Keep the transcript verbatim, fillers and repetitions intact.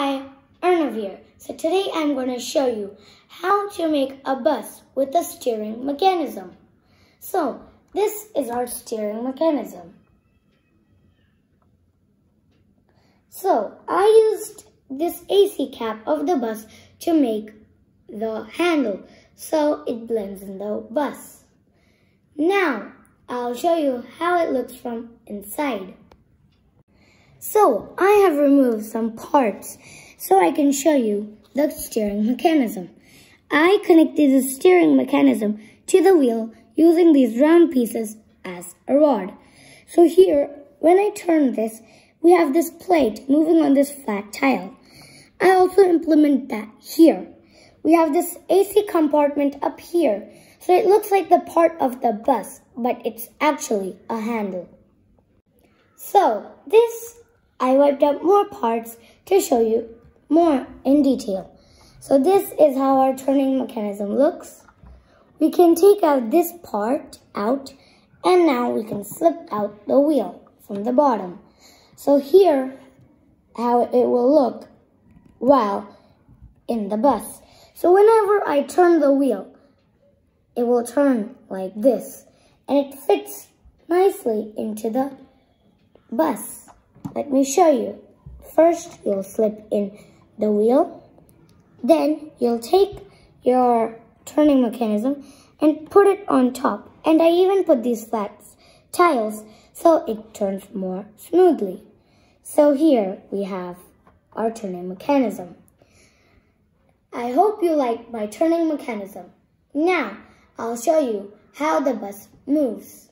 Hi, Arnav here. So today I'm going to show you how to make a bus with a steering mechanism. So this is our steering mechanism. So I used this A C cap of the bus to make the handle so it blends in the bus. Now I'll show you how it looks from inside. So I have removed some parts so I can show you the steering mechanism. I connected the steering mechanism to the wheel using these round pieces as a rod. So here, when I turn this, we have this plate moving on this flat tile. I also implement that here. We have this A C compartment up here, so it looks like the part of the bus, but it's actually a handle. So this, I wiped out more parts to show you more in detail. So this is how our turning mechanism looks. We can take out this part out, and now we can slip out the wheel from the bottom. So here, how it will look while in the bus. So whenever I turn the wheel, it will turn like this, and it fits nicely into the bus. Let me show you. First, you'll slip in the wheel. Then, you'll take your turning mechanism and put it on top. And I even put these flat tiles so it turns more smoothly. So here we have our turning mechanism. I hope you like my turning mechanism. Now, I'll show you how the bus moves.